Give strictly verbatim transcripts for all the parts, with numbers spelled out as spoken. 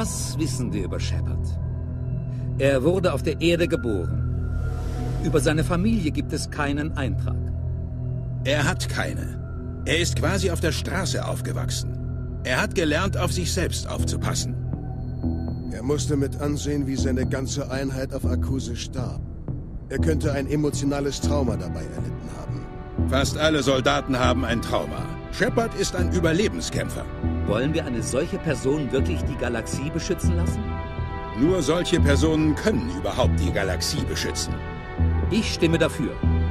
Das wissen wir über Shepard. Er wurde auf der Erde geboren. Über seine Familie gibt es keinen Eintrag. Er hat keine. Er ist quasi auf der Straße aufgewachsen. Er hat gelernt, auf sich selbst aufzupassen. Er musste mit ansehen, wie seine ganze Einheit auf Akuse starb. Er könnte ein emotionales Trauma dabei erlitten haben. Fast alle Soldaten haben ein Trauma. Shepard ist ein Überlebenskämpfer. Wollen wir eine solche Person wirklich die Galaxie beschützen lassen? Nur solche Personen können überhaupt die Galaxie beschützen. Ich stimme dafür.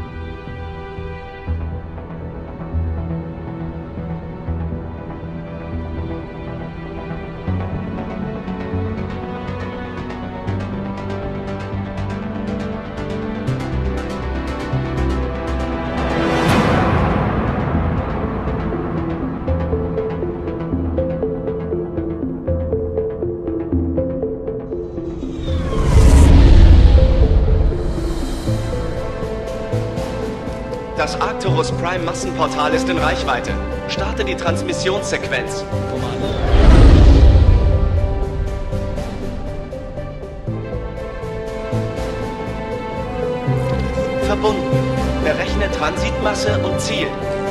Das Arcturus Prime Massenportal ist in Reichweite. Starte die Transmissionssequenz. Verbunden. Berechne Transitmasse und Ziel.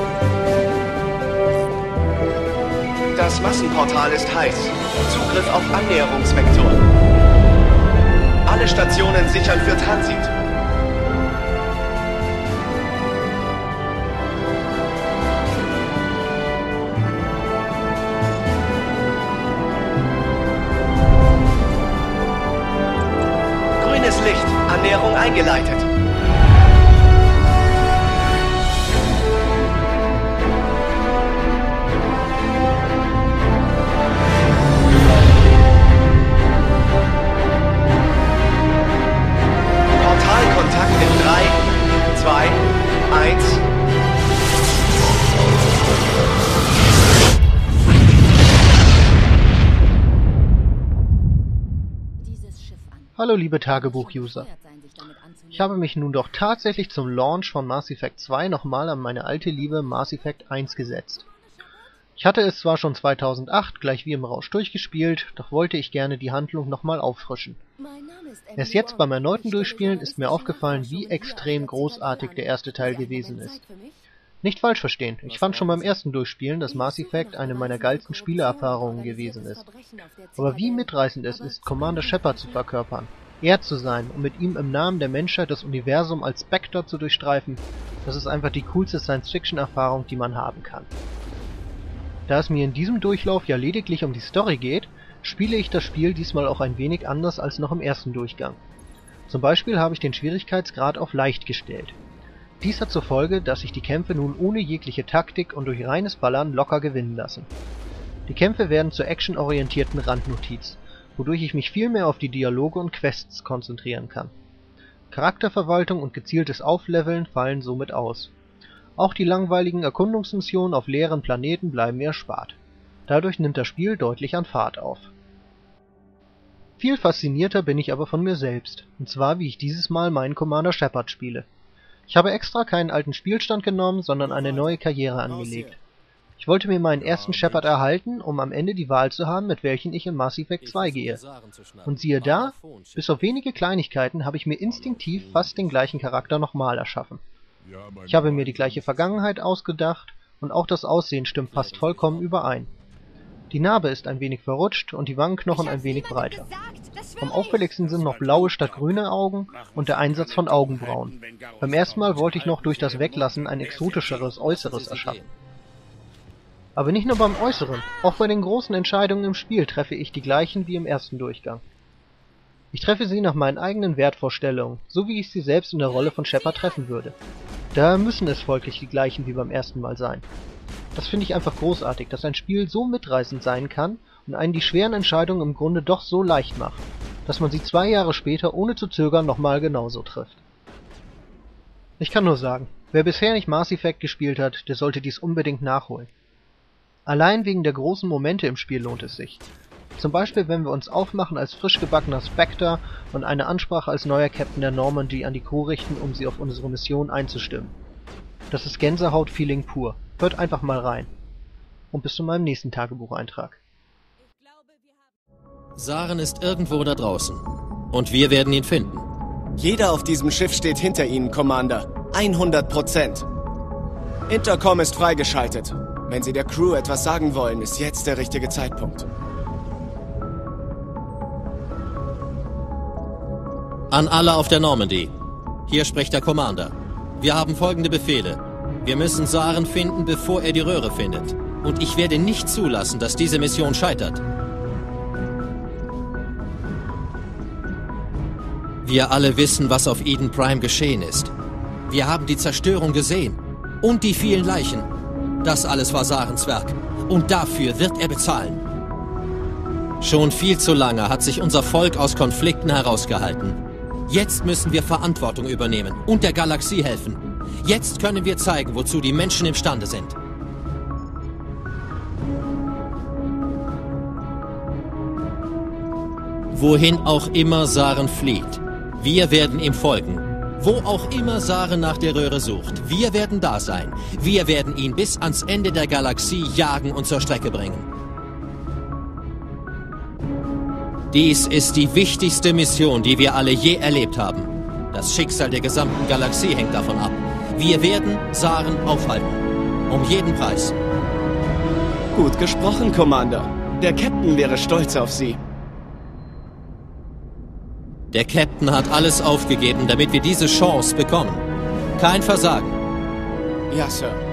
Das Massenportal ist heiß. Zugriff auf Annäherungsvektor. Alle Stationen sichern für Transit. Licht. Annäherung eingeleitet. Portalkontakt in drei, zwei, eins. Hallo liebe Tagebuch-User. Ich habe mich nun doch tatsächlich zum Launch von Mass Effect zwei nochmal an meine alte Liebe Mass Effect eins gesetzt. Ich hatte es zwar schon zweitausendacht gleich wie im Rausch durchgespielt, doch wollte ich gerne die Handlung nochmal auffrischen. Erst jetzt beim erneuten Durchspielen ist mir aufgefallen, wie extrem großartig der erste Teil gewesen ist. Nicht falsch verstehen, ich fand schon beim ersten Durchspielen, dass Mass Effect eine meiner geilsten Spielerfahrungen gewesen ist. Aber wie mitreißend es ist, Commander Shepard zu verkörpern, er zu sein und mit ihm im Namen der Menschheit das Universum als Spectre zu durchstreifen, das ist einfach die coolste Science-Fiction-Erfahrung, die man haben kann. Da es mir in diesem Durchlauf ja lediglich um die Story geht, spiele ich das Spiel diesmal auch ein wenig anders als noch im ersten Durchgang. Zum Beispiel habe ich den Schwierigkeitsgrad auf leicht gestellt. Dies hat zur Folge, dass sich die Kämpfe nun ohne jegliche Taktik und durch reines Ballern locker gewinnen lassen. Die Kämpfe werden zur actionorientierten Randnotiz, wodurch ich mich viel mehr auf die Dialoge und Quests konzentrieren kann. Charakterverwaltung und gezieltes Aufleveln fallen somit aus. Auch die langweiligen Erkundungsmissionen auf leeren Planeten bleiben mir erspart. Dadurch nimmt das Spiel deutlich an Fahrt auf. Viel faszinierter bin ich aber von mir selbst, und zwar wie ich dieses Mal meinen Commander Shepard spiele. Ich habe extra keinen alten Spielstand genommen, sondern eine neue Karriere angelegt. Ich wollte mir meinen ersten Shepard erhalten, um am Ende die Wahl zu haben, mit welchen ich in Mass Effect zwei gehe. Und siehe da, bis auf wenige Kleinigkeiten habe ich mir instinktiv fast den gleichen Charakter nochmal erschaffen. Ich habe mir die gleiche Vergangenheit ausgedacht und auch das Aussehen stimmt fast vollkommen überein. Die Narbe ist ein wenig verrutscht und die Wangenknochen ein wenig breiter. Am auffälligsten sind noch blaue statt grüne Augen und der Einsatz von Augenbrauen. Beim ersten Mal wollte ich noch durch das Weglassen ein exotischeres Äußeres erschaffen. Aber nicht nur beim Äußeren, auch bei den großen Entscheidungen im Spiel treffe ich die gleichen wie im ersten Durchgang. Ich treffe sie nach meinen eigenen Wertvorstellungen, so wie ich sie selbst in der Rolle von Shepard treffen würde. Daher müssen es folglich die gleichen wie beim ersten Mal sein. Das finde ich einfach großartig, dass ein Spiel so mitreißend sein kann und einen die schweren Entscheidungen im Grunde doch so leicht macht, dass man sie zwei Jahre später ohne zu zögern nochmal genauso trifft. Ich kann nur sagen, wer bisher nicht Mass Effect gespielt hat, der sollte dies unbedingt nachholen. Allein wegen der großen Momente im Spiel lohnt es sich. Zum Beispiel, wenn wir uns aufmachen als frisch gebackener Spectre und eine Ansprache als neuer Captain der Normandy an die Crew richten, um sie auf unsere Mission einzustimmen. Das ist Gänsehaut-Feeling pur. Hört einfach mal rein. Und bis zu meinem nächsten Tagebucheintrag. Saren ist irgendwo da draußen. Und wir werden ihn finden. Jeder auf diesem Schiff steht hinter Ihnen, Commander. hundert Prozent. Intercom ist freigeschaltet. Wenn Sie der Crew etwas sagen wollen, ist jetzt der richtige Zeitpunkt. An alle auf der Normandy. Hier spricht der Commander. Wir haben folgende Befehle. Wir müssen Saren finden, bevor er die Röhre findet. Und ich werde nicht zulassen, dass diese Mission scheitert. Wir alle wissen, was auf Eden Prime geschehen ist. Wir haben die Zerstörung gesehen. Und die vielen Leichen. Das alles war Sarens Werk. Und dafür wird er bezahlen. Schon viel zu lange hat sich unser Volk aus Konflikten herausgehalten. Jetzt müssen wir Verantwortung übernehmen und der Galaxie helfen. Jetzt können wir zeigen, wozu die Menschen imstande sind. Wohin auch immer Saren flieht, wir werden ihm folgen. Wo auch immer Saren nach der Röhre sucht, wir werden da sein. Wir werden ihn bis ans Ende der Galaxie jagen und zur Strecke bringen. Dies ist die wichtigste Mission, die wir alle je erlebt haben. Das Schicksal der gesamten Galaxie hängt davon ab. Wir werden Saren aufhalten. Um jeden Preis. Gut gesprochen, Commander. Der Captain wäre stolz auf Sie. Der Captain hat alles aufgegeben, damit wir diese Chance bekommen. Kein Versagen. Ja, Sir.